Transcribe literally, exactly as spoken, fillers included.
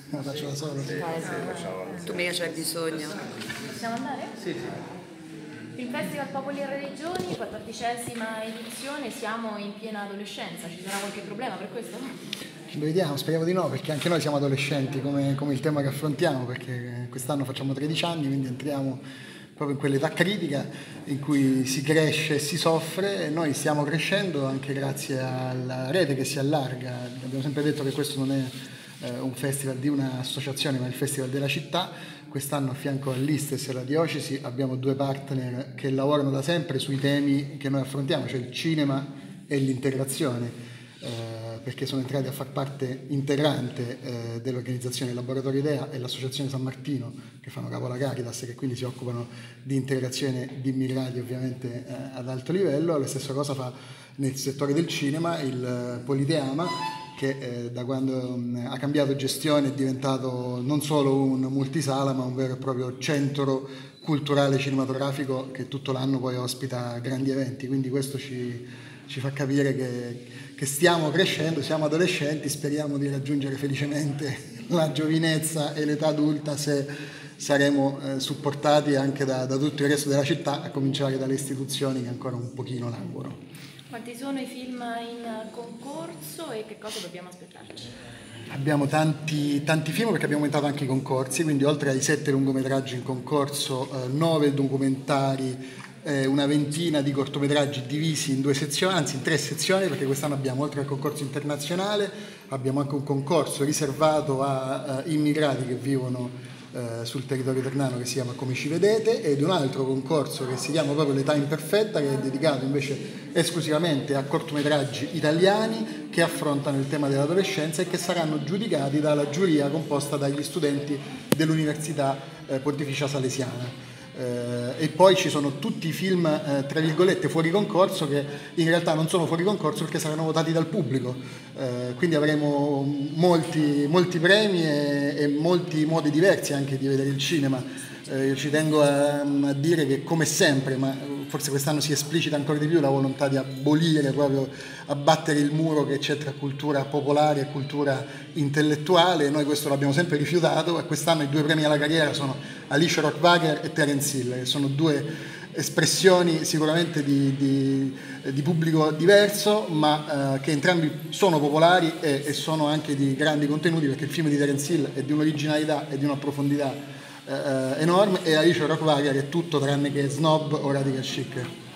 La faccio da solo. Sì, Dai, sì, dai. facciamo. Tu mica c'hai bisogno. Possiamo andare? Sì, sì. Il Festival Popoli e Religioni, quattordicesima edizione, siamo in piena adolescenza, ci sarà qualche problema per questo? Vediamo, speriamo di no, perché anche noi siamo adolescenti come, come il tema che affrontiamo, perché quest'anno facciamo tredici anni, quindi entriamo proprio in quell'età critica in cui si cresce e si soffre, e noi stiamo crescendo anche grazie alla rete che si allarga. Abbiamo sempre detto che questo non è eh, un festival di un'associazione, ma è il festival della città. Quest'anno a fianco all'I S T E S e alla Diocesi abbiamo due partner che lavorano da sempre sui temi che noi affrontiamo, cioè il cinema e l'integrazione, eh, perché sono entrati a far parte integrante eh, dell'organizzazione Laboratorio Idea e l'Associazione San Martino, che fanno capo alla Caritas e che quindi si occupano di integrazione di immigrati ovviamente eh, ad alto livello. La stessa cosa fa nel settore del cinema il Politeama, che eh, da quando mh, ha cambiato gestione è diventato non solo un multisala, ma un vero e proprio centro culturale cinematografico che tutto l'anno poi ospita grandi eventi. Quindi questo ci, ci fa capire che, che stiamo crescendo, siamo adolescenti, speriamo di raggiungere felicemente la giovinezza e l'età adulta se saremo eh, supportati anche da, da tutto il resto della città, a cominciare dalle istituzioni che ancora un pochino languono. Quanti sono i film in concorso e che cosa dobbiamo aspettarci? Abbiamo tanti, tanti film perché abbiamo aumentato anche i concorsi, quindi oltre ai sette lungometraggi in concorso, eh, nove documentari, eh, una ventina di cortometraggi divisi in due sezioni, anzi in tre sezioni, perché quest'anno abbiamo, oltre al concorso internazionale, abbiamo anche un concorso riservato a, a immigrati che vivono Eh, sul territorio ternano, che si chiama Come ci vedete, ed un altro concorso che si chiama proprio L'età imperfetta, che è dedicato invece esclusivamente a cortometraggi italiani che affrontano il tema dell'adolescenza e che saranno giudicati dalla giuria composta dagli studenti dell'Università eh, Pontificia Salesiana. Eh, e poi ci sono tutti i film eh, tra virgolette fuori concorso, che in realtà non sono fuori concorso perché saranno votati dal pubblico, eh, quindi avremo molti, molti premi e, e molti modi diversi anche di vedere il cinema. Eh, io ci tengo a, a dire che, come sempre, ma forse quest'anno si esplicita ancora di più la volontà di abolire, proprio abbattere il muro che c'è tra cultura popolare e cultura intellettuale. Noi questo l'abbiamo sempre rifiutato, e quest'anno i due premi alla carriera sono Alice Rohrwacher e Terence Hill, che sono due espressioni sicuramente di, di, di pubblico diverso, ma eh, che entrambi sono popolari e, e sono anche di grandi contenuti, perché il film di Terence Hill è di un'originalità e di una profondità eh, enorme, e Alice Rohrwacher è tutto tranne che snob o radical chic.